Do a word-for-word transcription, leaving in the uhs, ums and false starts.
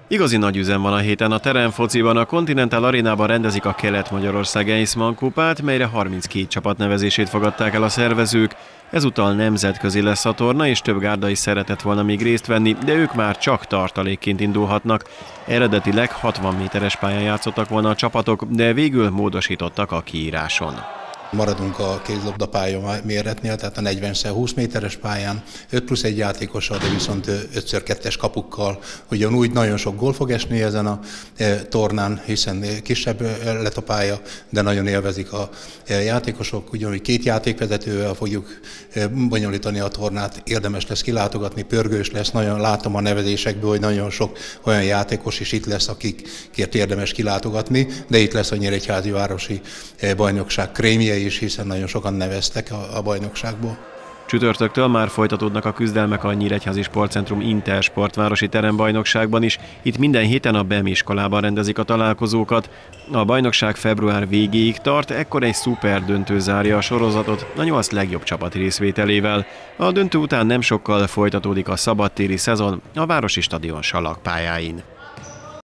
Igazi nagy üzem van a héten a teremfociban. A Continental Arénában rendezik a Kelet-Magyarország Eisman kupát, melyre harminckét csapat nevezését fogadták el a szervezők. Ezúttal nemzetközi lesz a torna, és több gárda is szeretett volna még részt venni, de ők már csak tartalékként indulhatnak. Eredetileg hatvan méteres pályán játszottak volna a csapatok, de végül módosítottak a kiíráson. Maradunk a kézilabda pálya méretnél, tehát a negyven húsz méteres pályán, öt plusz egy játékossal, de viszont öt kettes kapukkal. Ugyanúgy nagyon sok gól fog esni ezen a tornán, hiszen kisebb lett a pálya, de nagyon élvezik a játékosok. Ugyanúgy két játékvezetővel fogjuk bonyolítani a tornát, érdemes lesz kilátogatni, pörgős lesz, nagyon látom a nevezésekből, hogy nagyon sok olyan játékos is itt lesz, akikért érdemes kilátogatni, de itt lesz a Nyíregyházi Városi Bajnokság krémje is, hiszen nagyon sokan neveztek a, a bajnokságból. Csütörtöktől már folytatódnak a küzdelmek a Nyíregyházi Sportcentrum Intersport városi terembajnokságban is. Itt minden héten a BEM iskolában rendezik a találkozókat. A bajnokság február végéig tart, ekkor egy szuper döntő zárja a sorozatot a nyolc legjobb csapat részvételével. A döntő után nem sokkal folytatódik a szabadtéri szezon a városi stadion salakpályáin.